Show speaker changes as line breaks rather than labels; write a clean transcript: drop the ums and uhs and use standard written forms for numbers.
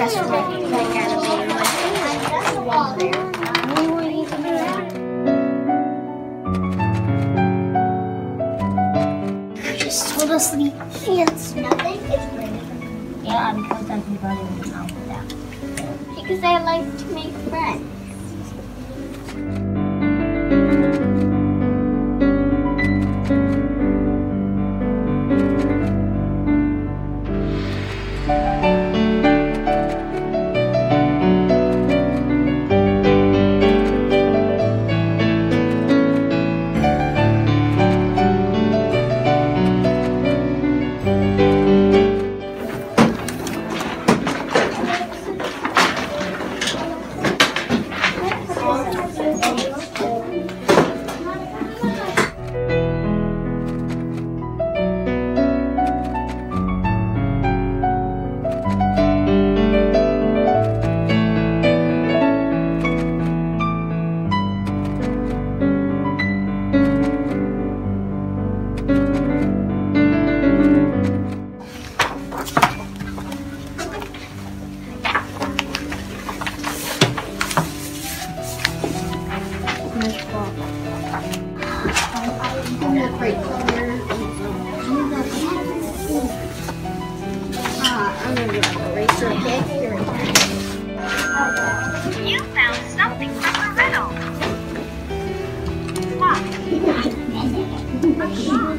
Guess what? Like just told us to be hands. Nothing is greater than me. Yeah, because everybody would know that. Because I like to make friends.
Great color. I'm gonna do an eraser, okay? Here we go.
You found something from the riddle. What?